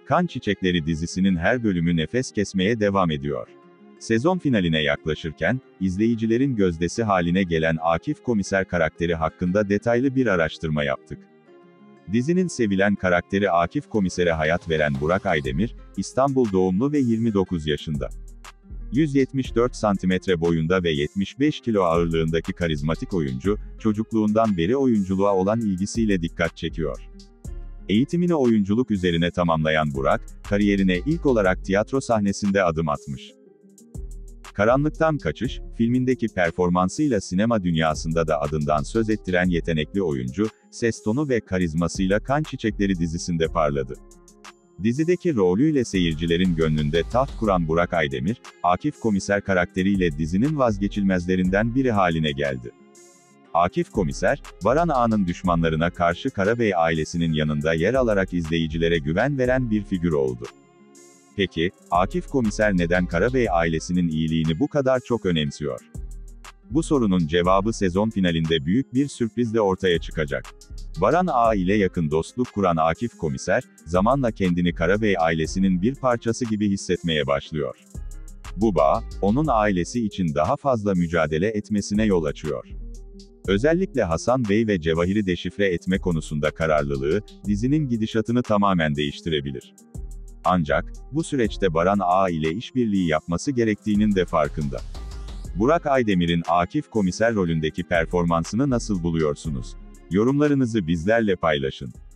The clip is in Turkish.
Kan Çiçekleri dizisinin her bölümü nefes kesmeye devam ediyor. Sezon finaline yaklaşırken, izleyicilerin gözdesi haline gelen Akif Komiser karakteri hakkında detaylı bir araştırma yaptık. Dizinin sevilen karakteri Akif Komiser'e hayat veren Burak Aydemir, İstanbul doğumlu ve 29 yaşında. 174 santimetre boyunda ve 75 kilo ağırlığındaki karizmatik oyuncu, çocukluğundan beri oyunculuğa olan ilgisiyle dikkat çekiyor. Eğitimini oyunculuk üzerine tamamlayan Burak, kariyerine ilk olarak tiyatro sahnesinde adım atmış. Karanlıktan Kaçış, filmindeki performansıyla sinema dünyasında da adından söz ettiren yetenekli oyuncu, ses tonu ve karizmasıyla Kan Çiçekleri dizisinde parladı. Dizideki rolüyle seyircilerin gönlünde taht kuran Burak Aydemir, Akif Komiser karakteriyle dizinin vazgeçilmezlerinden biri haline geldi. Akif Komiser, Baran Ağa'nın düşmanlarına karşı Karabey ailesinin yanında yer alarak izleyicilere güven veren bir figür oldu. Peki, Akif Komiser neden Karabey ailesinin iyiliğini bu kadar çok önemsiyor? Bu sorunun cevabı sezon finalinde büyük bir sürprizle ortaya çıkacak. Baran Ağa ile yakın dostluk kuran Akif Komiser, zamanla kendini Karabey ailesinin bir parçası gibi hissetmeye başlıyor. Bu bağ, onun ailesi için daha fazla mücadele etmesine yol açıyor. Özellikle Hasan Bey ve Cevahir'i deşifre etme konusunda kararlılığı, dizinin gidişatını tamamen değiştirebilir. Ancak, bu süreçte Baran Ağa ile işbirliği yapması gerektiğinin de farkında. Burak Aydemir'in Akif Komiser rolündeki performansını nasıl buluyorsunuz? Yorumlarınızı bizlerle paylaşın.